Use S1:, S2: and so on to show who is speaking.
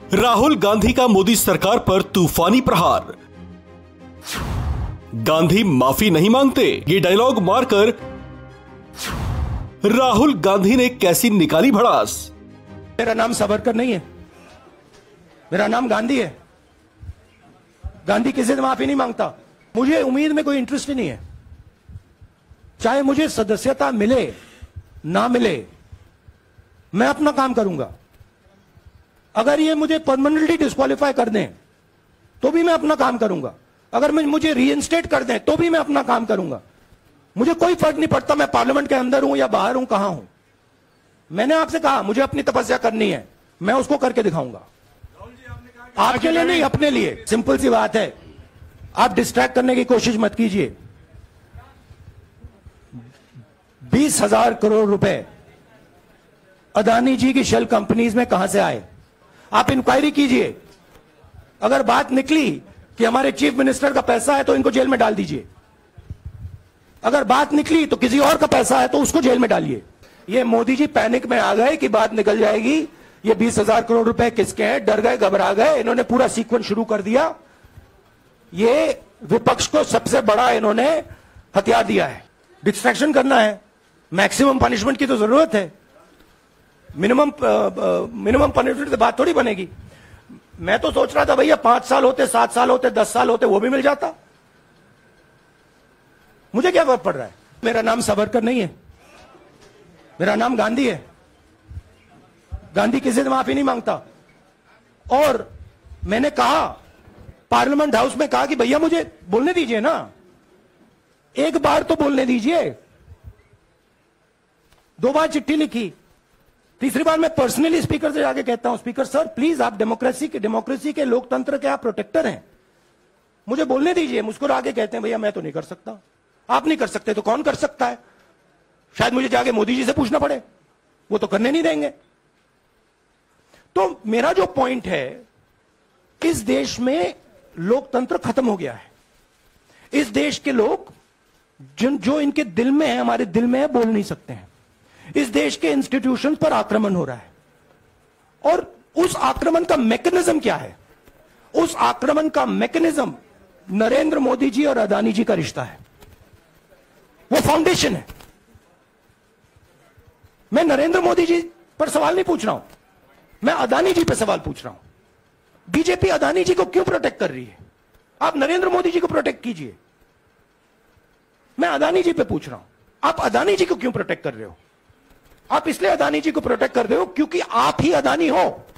S1: राहुल गांधी का मोदी सरकार पर तूफानी प्रहार। गांधी माफी नहीं मांगते, ये डायलॉग मारकर राहुल गांधी ने कैसी निकाली भड़ास।
S2: मेरा नाम सावरकर नहीं है, मेरा नाम गांधी है। गांधी किसी से माफी नहीं मांगता। मुझे उम्मीद में कोई इंटरेस्ट ही नहीं है, चाहे मुझे सदस्यता मिले ना मिले, मैं अपना काम करूंगा। अगर ये मुझे परमानेंटली डिस्क्वालीफाई कर दें तो भी मैं अपना काम करूंगा, अगर मुझे रीइंस्टेट कर दें तो भी मैं अपना काम करूंगा। मुझे कोई फर्क नहीं पड़ता मैं पार्लियामेंट के अंदर हूं या बाहर हूं, कहां हूं। मैंने आपसे कहा मुझे अपनी तपस्या करनी है, मैं उसको करके दिखाऊंगा। आपके लिए नहीं, अपने लिए। सिंपल सी बात है, आप डिस्ट्रैक्ट करने की कोशिश मत कीजिए। 20,000 करोड़ रुपए अदानी जी की शेल कंपनीज में कहां से आए, आप इंक्वायरी कीजिए। अगर बात निकली कि हमारे चीफ मिनिस्टर का पैसा है तो इनको जेल में डाल दीजिए। अगर बात निकली तो किसी और का पैसा है तो उसको जेल में डालिए। ये मोदी जी पैनिक में आ गए कि बात निकल जाएगी, ये 20,000 करोड़ रुपए किसके हैं, डर गए, घबरा गए। इन्होंने पूरा सीक्वेंस शुरू कर दिया। ये विपक्ष को सबसे बड़ा इन्होंने हथियार दिया है। डिस्ट्रैक्शन करना है, मैक्सिमम पनिशमेंट की तो जरूरत है। मिनिमम पनिशमेंट से बात थोड़ी बनेगी। मैं तो सोच रहा था भैया 5 साल होते, 7 साल होते, 10 साल होते, वो भी मिल जाता। मुझे क्या फर्क पड़ रहा है। मेरा नाम सावरकर नहीं है, मेरा नाम गांधी है। गांधी किसी से माफी नहीं मांगता। और मैंने कहा पार्लियामेंट हाउस में, कहा कि भैया मुझे बोलने दीजिए ना, एक बार तो बोलने दीजिए। 2 बार चिट्ठी लिखी, तीसरी बार मैं पर्सनली स्पीकर से जाके कहता हूं, स्पीकर सर प्लीज, आप डेमोक्रेसी के लोकतंत्र के आप प्रोटेक्टर हैं, मुझे बोलने दीजिए। मुस्कुरा के कहते हैं भैया मैं तो नहीं कर सकता। आप नहीं कर सकते तो कौन कर सकता है। शायद मुझे जाके मोदी जी से पूछना पड़े, वो तो करने नहीं देंगे। तो मेरा जो पॉइंट है, इस देश में लोकतंत्र खत्म हो गया है। इस देश के लोग जो इनके दिल में है, हमारे दिल में है, बोल नहीं सकते हैं। इस देश के इंस्टीट्यूशंस पर आक्रमण हो रहा है। और उस आक्रमण का मैकेनिज्म क्या है? उस आक्रमण का मैकेनिज्म नरेंद्र मोदी जी और अदानी जी का रिश्ता है, वो फाउंडेशन है। मैं नरेंद्र मोदी जी पर सवाल नहीं पूछ रहा हूं, मैं अदानी जी पर सवाल पूछ रहा हूं। बीजेपी अदानी जी को क्यों प्रोटेक्ट कर रही है? आप नरेंद्र मोदी जी को प्रोटेक्ट कीजिए। मैं अदानी जी पे पूछ रहा हूं, आप अदानी जी को क्यों प्रोटेक्ट कर रहे हो? आप इसलिए अदानी जी को प्रोटेक्ट कर रहे हो क्योंकि आप ही अदानी हो।